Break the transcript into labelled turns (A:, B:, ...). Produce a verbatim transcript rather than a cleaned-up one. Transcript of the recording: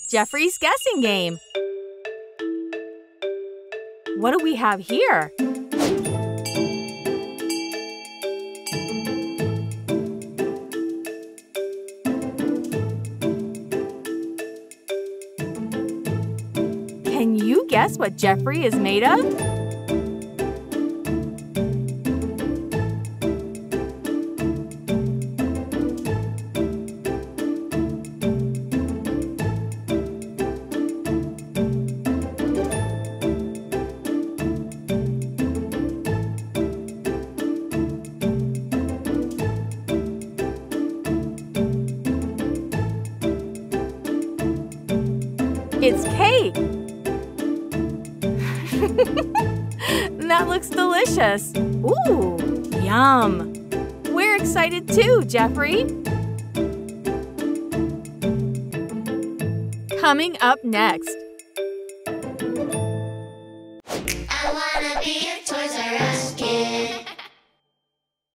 A: Geoffrey's guessing game. What do we have here? Can you guess what Geoffrey is made of? It's cake! That looks delicious! Ooh, yum! We're excited too, Geoffrey! Coming up next.
B: I wanna be a Toys R Us.